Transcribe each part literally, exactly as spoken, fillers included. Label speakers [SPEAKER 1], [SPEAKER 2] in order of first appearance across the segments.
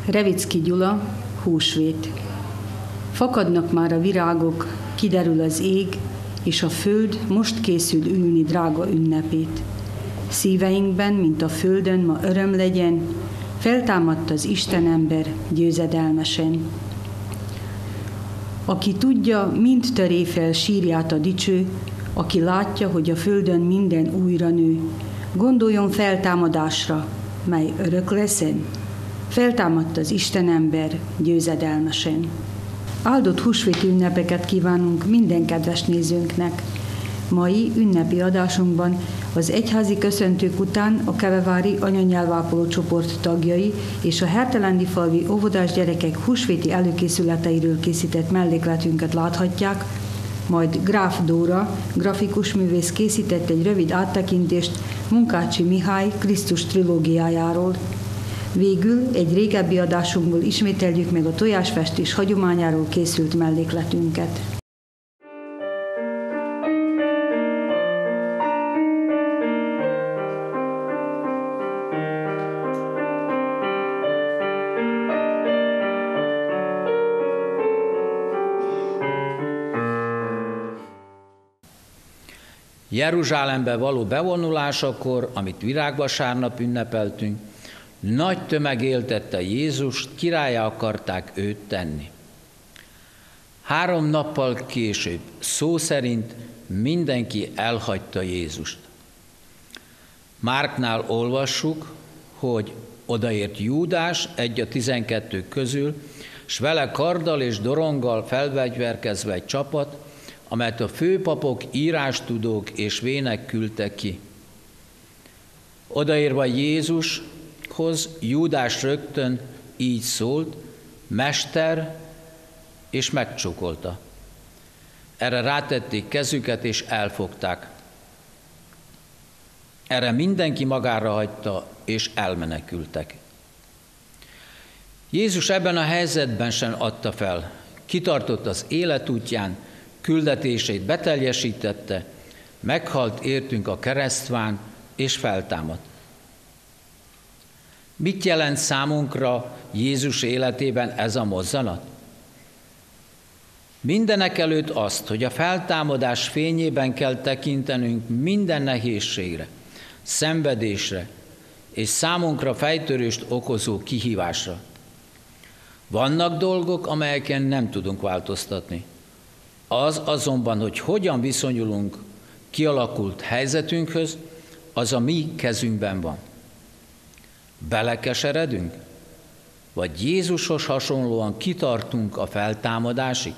[SPEAKER 1] Revicki Gyula, húsvét. Fakadnak már a virágok, kiderül az ég, és a föld most készül ülni drága ünnepét. Szíveinkben, mint a földön, ma öröm legyen, feltámadt az Istenember győzedelmesen. Aki tudja, mind töré fel sírját a dicső, aki látja, hogy a földön minden újra nő, gondoljon feltámadásra, mely örök leszen. Feltámadt az Istenember győzedelmesen. Áldott húsvéti ünnepeket kívánunk minden kedves nézőnknek. Mai ünnepi adásunkban az egyházi köszöntők után a kevevári anyanyelvápoló csoport tagjai és a hertelendi falvi óvodás gyerekek húsvéti előkészületeiről készített mellékletünket láthatják, majd Gráf Dóra, grafikus művész készített egy rövid áttekintést Munkácsi Mihály Krisztus trilógiájáról. Végül egy régebbi adásunkból ismételjük meg a tojásfestés hagyományáról készült mellékletünket.
[SPEAKER 2] Jeruzsálembe való bevonulásakor, amit virágvasárnap ünnepeltünk, nagy tömeg éltette Jézust, királlyá akarták őt tenni. Három nappal később, szó szerint mindenki elhagyta Jézust. Márknál olvassuk, hogy odaért Júdás, egy a tizenkettő közül, s vele karddal és doronggal felfegyverkezve egy csapat, amelyet a főpapok, írástudók és vének küldtek ki. Odaérve Jézushoz, Júdás rögtön így szólt, Mester, és megcsókolta. Erre rátették kezüket, és elfogták. Erre mindenki magára hagyta, és elmenekültek. Jézus ebben a helyzetben sem adta fel. Kitartott az életútján, küldetését beteljesítette, meghalt értünk a keresztván, és feltámadt. Mit jelent számunkra Jézus életében ez a mozzanat? Mindenek előtt azt, hogy a feltámadás fényében kell tekintenünk minden nehézségre, szenvedésre és számunkra fejtörést okozó kihívásra. Vannak dolgok, amelyeken nem tudunk változtatni. Az azonban, hogy hogyan viszonyulunk kialakult helyzetünkhöz, az a mi kezünkben van. Belekeseredünk? Vagy Jézushoz hasonlóan kitartunk a feltámadásig?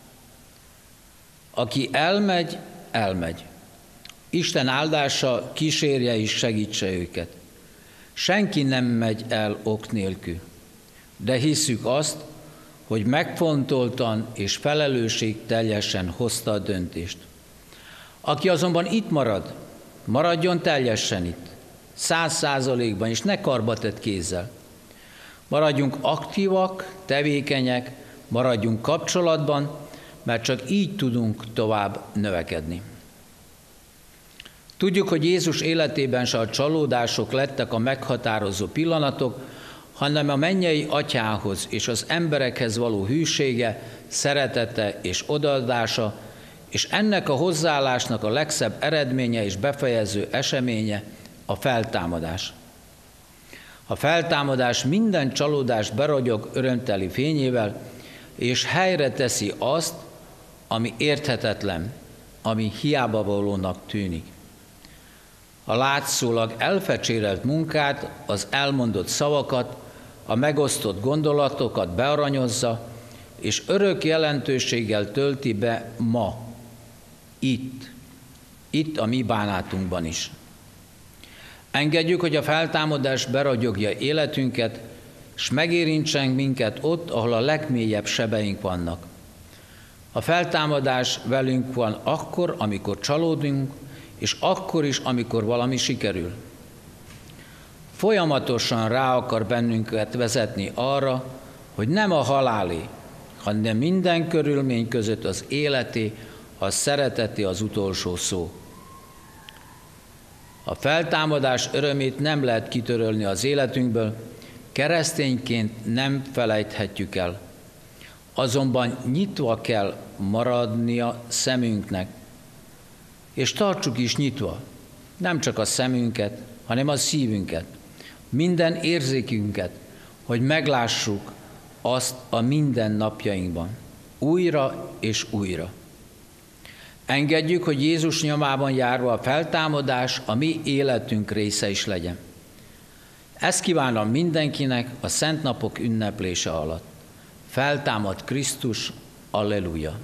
[SPEAKER 2] Aki elmegy, elmegy. Isten áldása kísérje és segítse őket. Senki nem megy el ok nélkül, de hisszük azt, hogy megfontoltan és felelősségteljesen hozta a döntést. Aki azonban itt marad, maradjon teljesen itt, száz százalékban, és ne karbatett kézzel. Maradjunk aktívak, tevékenyek, maradjunk kapcsolatban, mert csak így tudunk tovább növekedni. Tudjuk, hogy Jézus életében se a csalódások lettek a meghatározó pillanatok, hanem a mennyei atyához és az emberekhez való hűsége, szeretete és odaadása, és ennek a hozzáállásnak a legszebb eredménye és befejező eseménye a feltámadás. A feltámadás minden csalódást beragyog örömteli fényével, és helyre teszi azt, ami érthetetlen, ami hiába valónak tűnik. A látszólag elfecsérelt munkát, az elmondott szavakat, a megosztott gondolatokat bearanyozza, és örök jelentőséggel tölti be ma, itt, itt a mi bánátunkban is. Engedjük, hogy a feltámadás beragyogja életünket, s megérintsen minket ott, ahol a legmélyebb sebeink vannak. A feltámadás velünk van akkor, amikor csalódunk, és akkor is, amikor valami sikerül. Folyamatosan rá akar bennünket vezetni arra, hogy nem a halálé, hanem minden körülmény között az életé, a szereteté az utolsó szó. A feltámadás örömét nem lehet kitörölni az életünkből, keresztényként nem felejthetjük el. Azonban nyitva kell maradnia szemünknek, és tartsuk is nyitva, nem csak a szemünket, hanem a szívünket, minden érzékünket, hogy meglássuk azt a mindennapjainkban, újra és újra. Engedjük, hogy Jézus nyomában járva a feltámadás a mi életünk része is legyen. Ezt kívánom mindenkinek a Szent Napok ünneplése alatt. Feltámad Krisztus, alleluja!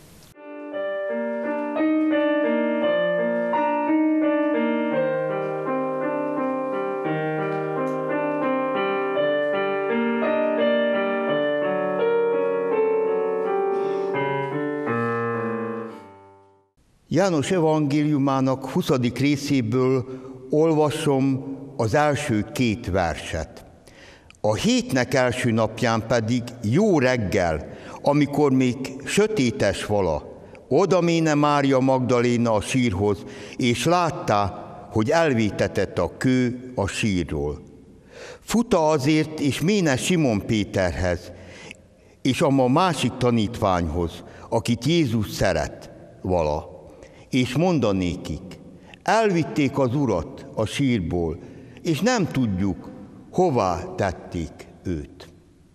[SPEAKER 3] János evangéliumának huszadik részéből olvasom az első két verset. A hétnek első napján pedig jó reggel, amikor még sötétes vala, oda méne Mária Magdaléna a sírhoz, és láttá, hogy elvétetett a kő a sírról. Futa azért, és méne Simon Péterhez, és a másik tanítványhoz, akit Jézus szeret vala. És mondanékik, elvitték az Urat a sírból, és nem tudjuk, hová tették őt.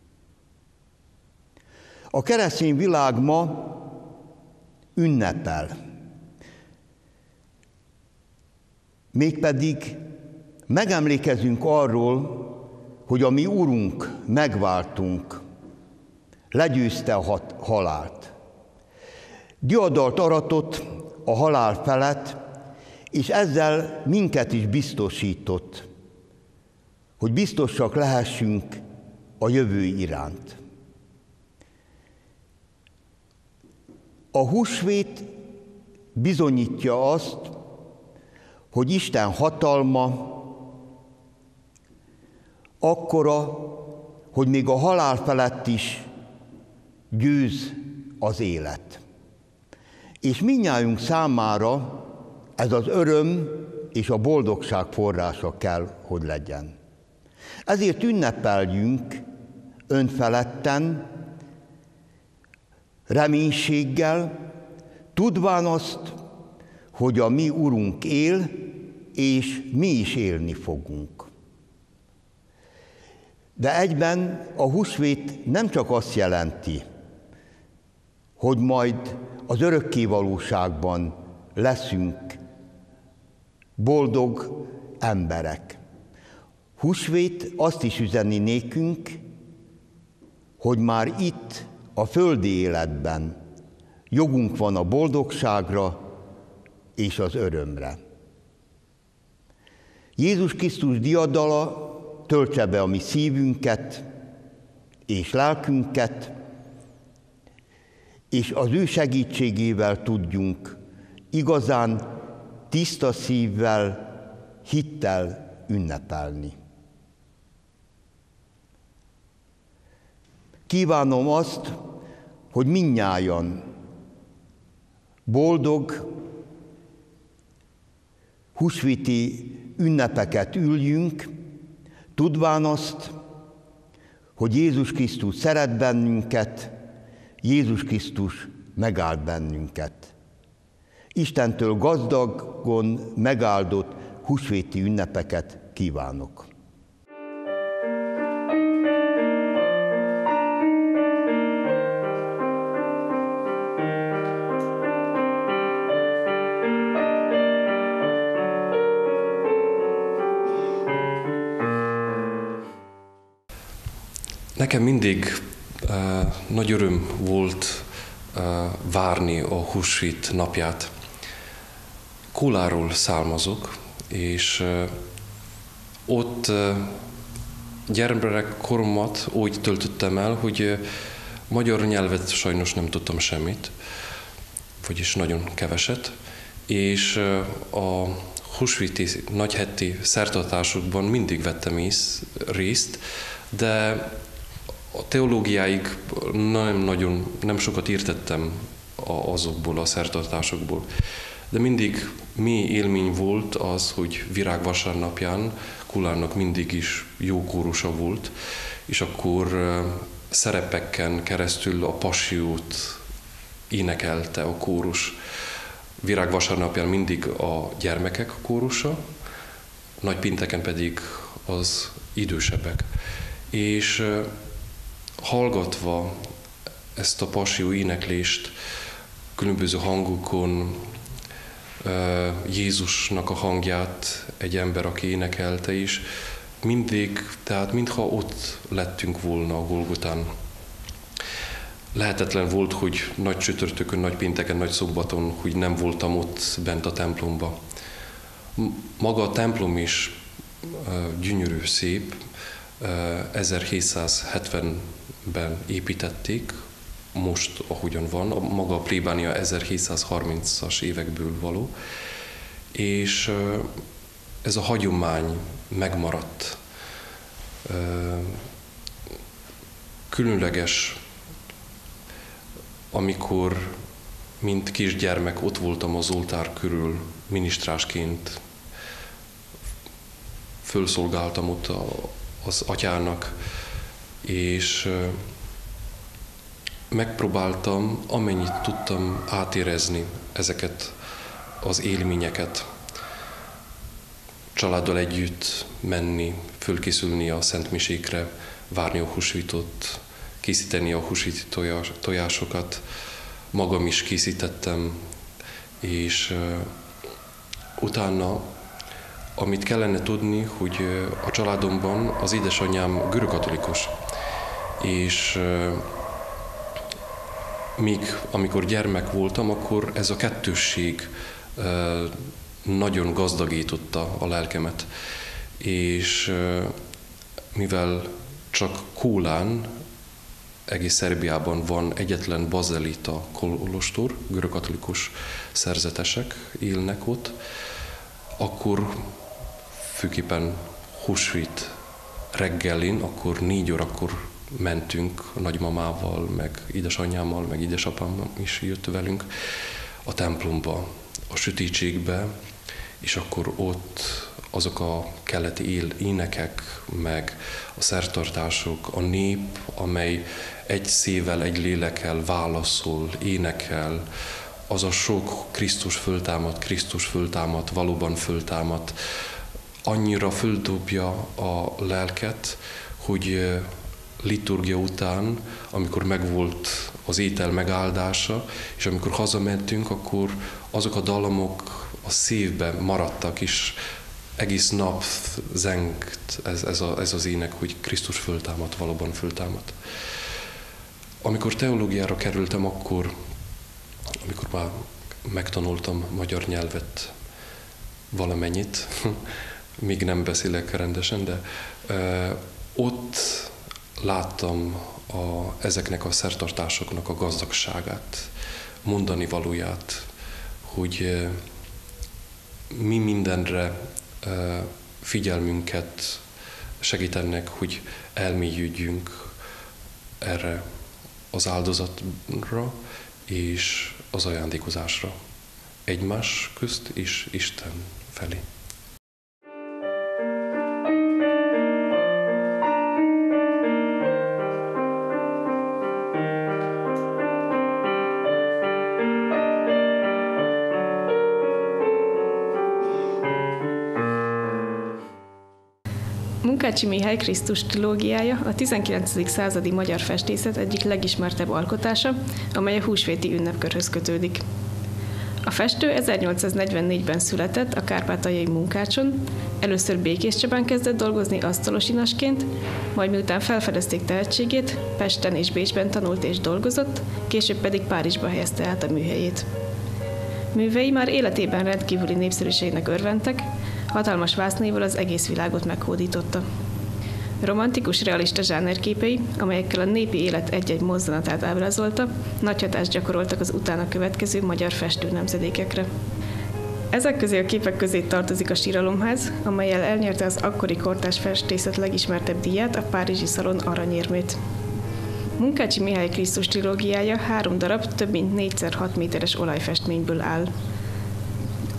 [SPEAKER 3] A keresztény világ ma ünnepel. Mégpedig megemlékezünk arról, hogy a mi Urunk, megváltunk, legyőzte a hat- halált. Diadalt aratott a halál felett, és ezzel minket is biztosított, hogy biztosak lehessünk a jövő iránt. A húsvét bizonyítja azt, hogy Isten hatalma akkora, hogy még a halál felett is győz az élet. És mindnyájunk számára ez az öröm és a boldogság forrása kell, hogy legyen. Ezért ünnepeljünk önfeledten, reménységgel, tudván azt, hogy a mi Urunk él, és mi is élni fogunk. De egyben a húsvét nem csak azt jelenti, hogy majd az örökkévalóságban leszünk boldog emberek. Húsvét azt is üzeni nékünk, hogy már itt, a földi életben jogunk van a boldogságra és az örömre. Jézus Krisztus diadala töltse be a mi szívünket és lelkünket, és az ő segítségével tudjunk igazán tiszta szívvel, hittel ünnepelni. Kívánom azt, hogy mindnyájan boldog, húsvéti ünnepeket üljünk, tudván azt, hogy Jézus Krisztus szeret bennünket, Jézus Krisztus megáld bennünket. Istentől gazdagon megáldott húsvéti ünnepeket kívánok.
[SPEAKER 4] Nekem mindig uh, nagy öröm volt uh, várni a húsvét napját. Kóláról származok, és uh, ott uh, gyermek koromat úgy töltöttem el, hogy uh, magyar nyelvet sajnos nem tudtam semmit, vagyis nagyon keveset, és uh, a húsvéti nagyheti szertartásokban mindig vettem ész, részt, de a teológiáig nem nagyon, nem sokat értettem azokból a szertartásokból. De mindig mély élmény volt az, hogy virágvasárnapján Kulárnak mindig is jó kórusa volt, és akkor szerepeken keresztül a Passiót énekelte a kórus. Virágvasárnapján mindig a gyermekek a kórusa, nagypénteken pedig az idősebbek. És hallgatva ezt a Passió éneklést különböző hangokon, Jézusnak a hangját egy ember, aki énekelte is, mindig, tehát mintha ott lettünk volna a Golgotán. Lehetetlen volt, hogy nagy csütörtökön, nagy pénteken, nagy szombaton, hogy nem voltam ott bent a templomba. Maga a templom is gyönyörű, szép, ezerhétszázhetvenben építették, most ahogyan van, a maga a plébánia ezerhétszázharmincas évekből való, és ez a hagyomány megmaradt. Különleges, amikor mint kisgyermek ott voltam az oltár körül minisztrásként, fölszolgáltam ott az atyának, és megpróbáltam, amennyit tudtam átérezni ezeket az élményeket. Családdal együtt menni, fölkészülni a szentmisékre, várni a húsvétot, készíteni a húsvéti tojásokat. Magam is készítettem, és utána, amit kellene tudni, hogy a családomban az édesanyám görögkatolikus, és míg amikor gyermek voltam, akkor ez a kettősség nagyon gazdagította a lelkemet. És mivel csak Kólán, egész Szerbiában van egyetlen bazelita kolostor, görögkatolikus szerzetesek élnek ott, akkor főképpen húsvét reggelin, akkor négy órakor mentünk nagymamával, meg édesanyámmal, meg édesapám is jött velünk a templomba, a sötétségbe, és akkor ott azok a keleti él, énekek, meg a szertartások, a nép, amely egy szívvel, egy lélekkel válaszol, énekel, az a sok Krisztus föltámad, Krisztus föltámad, valóban föltámad, annyira földobja a lelket, hogy liturgia után, amikor megvolt az étel megáldása, és amikor hazamentünk, akkor azok a dallamok a szívben maradtak, és egész nap zengt ez, ez, a, ez az ének, hogy Krisztus föltámad, valóban föltámad. Amikor teológiára kerültem, akkor, amikor már megtanultam magyar nyelvet valamennyit, még nem beszélek rendesen, de ö, ott láttam a, ezeknek a szertartásoknak a gazdagságát, mondani valóját, hogy ö, mi mindenre ö, figyelmünket segítenek, hogy elmélyüljünk erre az áldozatra és az ajándékozásra egymás közt és Isten felé.
[SPEAKER 5] Munkácsy Mihály Krisztus trilógiája a tizenkilencedik századi magyar festészet egyik legismertebb alkotása, amely a húsvéti ünnepkörhöz kötődik. A festő ezernyolcszáznegyvennégyben született a kárpátaljai Munkácson, először Békéscsabán kezdett dolgozni asztalosinasként, majd miután felfedezték tehetségét, Pesten és Bécsben tanult és dolgozott, később pedig Párizsba helyezte át a műhelyét. Művei már életében rendkívüli népszerűségnek örventek, hatalmas vásznéval az egész világot meghódította. Romantikus realista zsánerképei, amelyekkel a népi élet egy-egy mozzanatát ábrázolta, nagy hatást gyakoroltak az utána következő magyar festő nemzedékekre. Ezek közé a képek közé tartozik a Síralomház, amellyel elnyerte az akkori kortárs festészet legismertebb díját, a Párizsi Szalon aranyérmét. Munkácsy Mihály Krisztus trilógiája három darab, több mint négy szer hat méteres olajfestményből áll.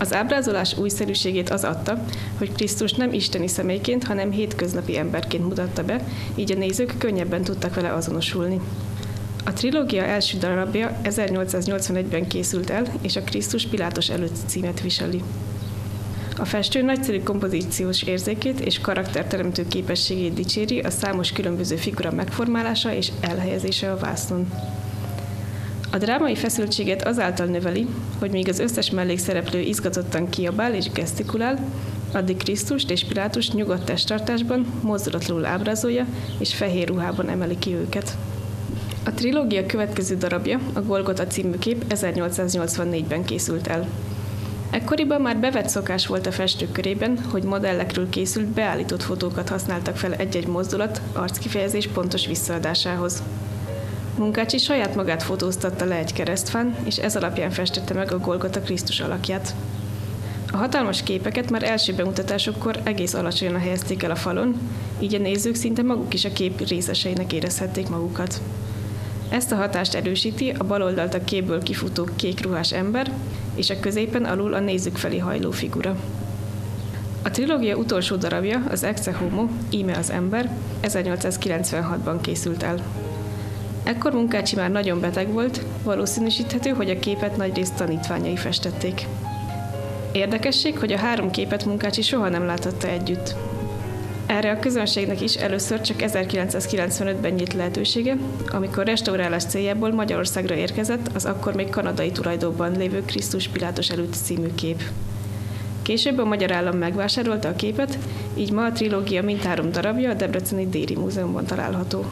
[SPEAKER 5] Az ábrázolás újszerűségét az adta, hogy Krisztus nem isteni személyként, hanem hétköznapi emberként mutatta be, így a nézők könnyebben tudtak vele azonosulni. A trilógia első darabja ezernyolcszáznyolcvanegyben készült el, és a Krisztus Pilátus előtt címet viseli. A festő nagyszerű kompozíciós érzékét és karakterteremtő képességét dicséri a számos különböző figura megformálása és elhelyezése a vásznon. A drámai feszültséget azáltal növeli, hogy míg az összes mellékszereplő izgatottan kiabál és gesztikulál, addig Krisztust és Pilátust nyugodt testtartásban, mozdulatlanul ábrázolja és fehér ruhában emeli ki őket. A trilógia következő darabja, a Golgota című kép ezernyolcszáznyolcvannégyben készült el. Ekkoriban már bevett szokás volt a festők körében, hogy modellekről készült beállított fotókat használtak fel egy-egy mozdulat, arckifejezés pontos visszaadásához. Munkácsi saját magát fotóztatta le egy keresztfán, és ez alapján festette meg a Golgota Krisztus alakját. A hatalmas képeket már első bemutatásokkor egész alacsonyan helyezték el a falon, így a nézők szinte maguk is a kép részeseinek érezhették magukat. Ezt a hatást erősíti a bal oldalt a képből kifutó kék ruhás ember, és a középen alul a nézők felé hajló figura. A trilógia utolsó darabja, az Ecce Homo, íme az ember, ezernyolcszázkilencvenhatban készült el. Ekkor Munkácsi már nagyon beteg volt, valószínűsíthető, hogy a képet nagyrészt tanítványai festették. Érdekesség, hogy a három képet Munkácsi soha nem láthatta együtt. Erre a közönségnek is először csak ezerkilencszázkilencvenötben nyílt lehetősége, amikor restaurálás céljából Magyarországra érkezett az akkor még kanadai tulajdonban lévő Krisztus Pilátus előtt című kép. Később a magyar állam megvásárolta a képet, így ma a trilógia mindhárom darabja a Debreceni Déri Múzeumban található.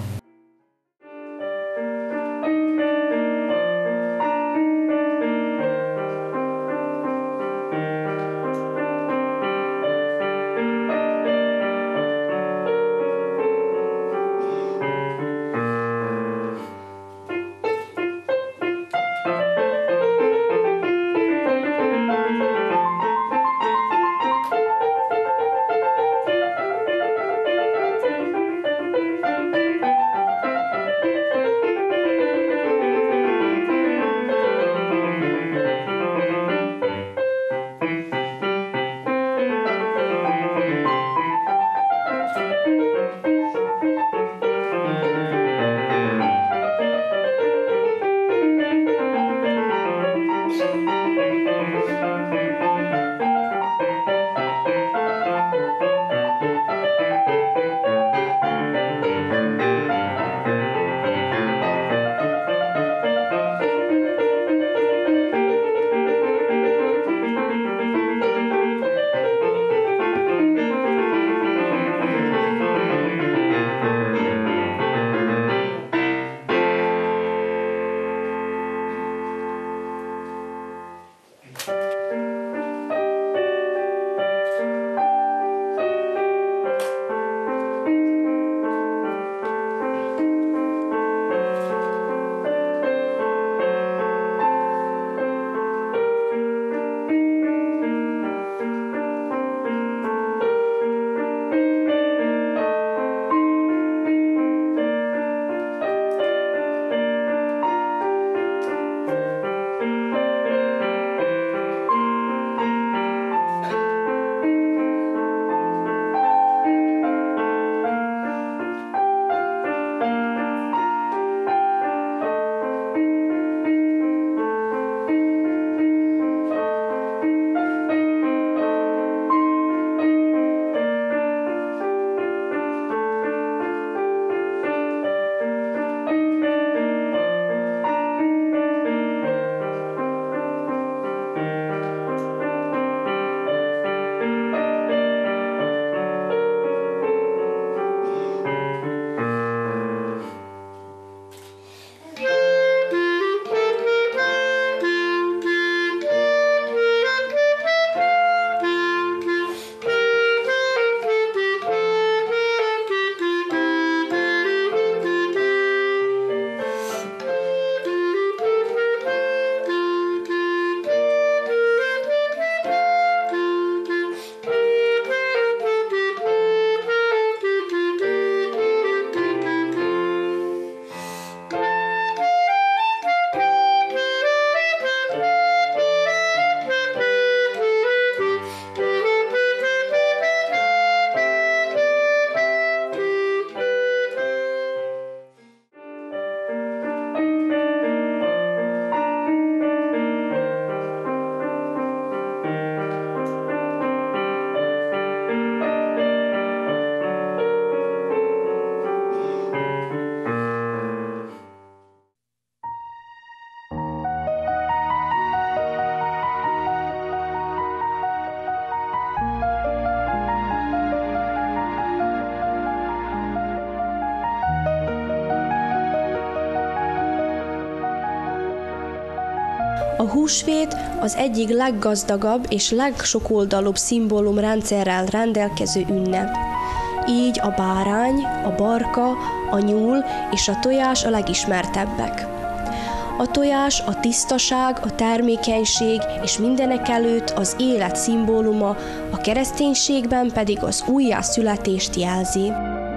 [SPEAKER 6] A húsvét az egyik leggazdagabb és legsokoldalúbb szimbólumrendszerrel rendelkező ünnep. Így a bárány, a barka, a nyúl és a tojás a legismertebbek. A tojás a tisztaság, a termékenység és mindenekelőtt az élet szimbóluma, a kereszténységben pedig az újjászületést jelzi.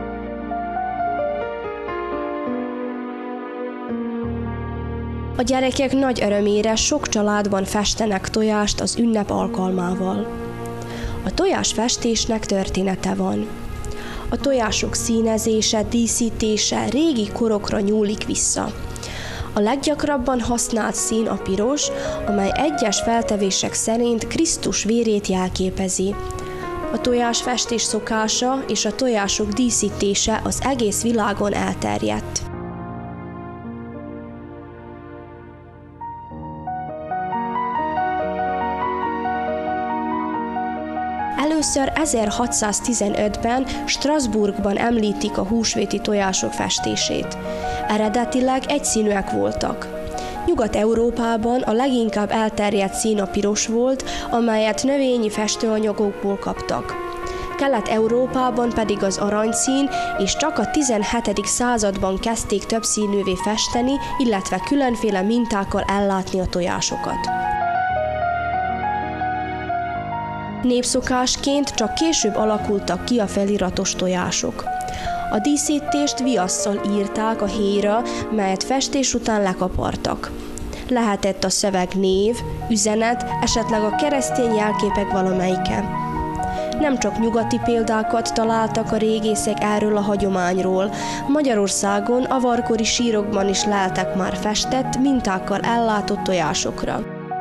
[SPEAKER 6] A gyerekek nagy örömére sok családban festenek tojást az ünnep alkalmával. A tojásfestésnek története van. A tojások színezése, díszítése régi korokra nyúlik vissza. A leggyakrabban használt szín a piros, amely egyes feltevések szerint Krisztus vérét jelképezi. A tojásfestés szokása és a tojások díszítése az egész világon elterjedt. Először ezerhatszáztizenötben Strasbourgban említik a húsvéti tojások festését. Eredetileg egyszínűek voltak. Nyugat-Európában a leginkább elterjedt szín a piros volt, amelyet növényi festőanyagokból kaptak. Kelet-Európában pedig az aranyszín, és csak a tizenhetedik században kezdték többszínűvé festeni, illetve különféle mintákkal ellátni a tojásokat. Népszokásként csak később alakultak ki a feliratos tojások. A díszítést viasszal írták a héjra, melyet festés után lekapartak. Lehetett a szöveg név, üzenet, esetleg a keresztény jelképek valamelyike. Nem csak nyugati példákat találtak a régészek erről a hagyományról. Magyarországon avarkori sírokban is leltek már festett, mintákkal ellátott tojásokra.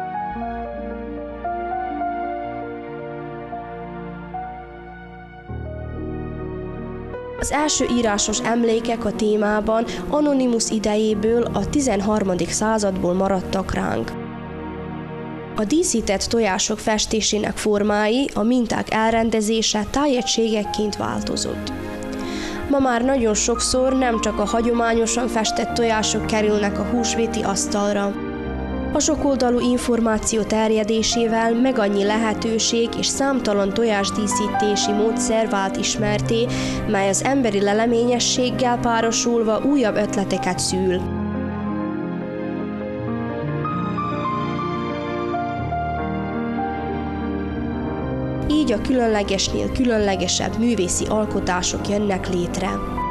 [SPEAKER 6] Az első írásos emlékek a témában Anonymus idejéből, a tizenharmadik századból maradtak ránk. A díszített tojások festésének formái, a minták elrendezése tájegységekként változott. Ma már nagyon sokszor nem csak a hagyományosan festett tojások kerülnek a húsvéti asztalra. A sokoldalú információ terjedésével meg annyi lehetőség és számtalan tojásdíszítési módszer vált ismerté, mely az emberi leleményességgel párosulva újabb ötleteket szül. Így a különlegesnél különlegesebb művészi alkotások jönnek létre.